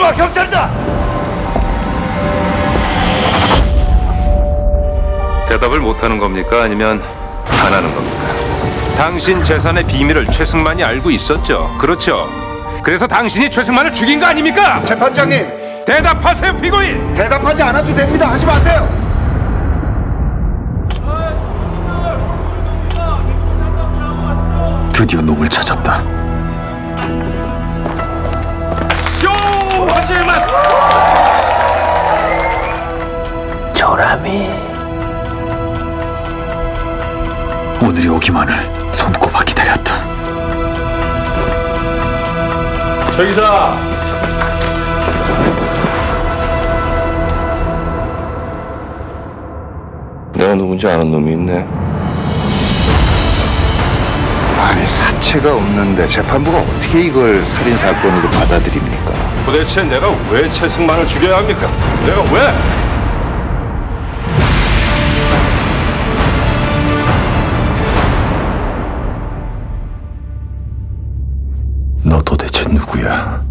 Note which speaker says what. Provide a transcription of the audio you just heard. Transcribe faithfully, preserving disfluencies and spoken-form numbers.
Speaker 1: 내가 경찰이다!
Speaker 2: 대답을 못하는 겁니까? 아니면 안 하는 겁니까? 당신 재산의 비밀을 최승만이 알고 있었죠? 그렇죠? 그래서 당신이 최승만을 죽인 거 아닙니까?
Speaker 1: 재판장님!
Speaker 2: 대답하세요, 피고인!
Speaker 1: 대답하지 않아도 됩니다. 하지 마세요!
Speaker 3: 드디어 놈을 찾았다.
Speaker 2: 쇼! 하실마스!
Speaker 3: 조람이 오늘이 오기만을 손꼽아 기다렸다.
Speaker 2: 저 기사!
Speaker 1: 내가 누군지 아는 놈이 있네. 아니, 사체가 없는데 재판부가 어떻게 이걸 살인사건으로 받아들입니까?
Speaker 2: 도대체 내가 왜 최승만을 죽여야 합니까? 내가 왜?
Speaker 3: 너 도대체 누구야?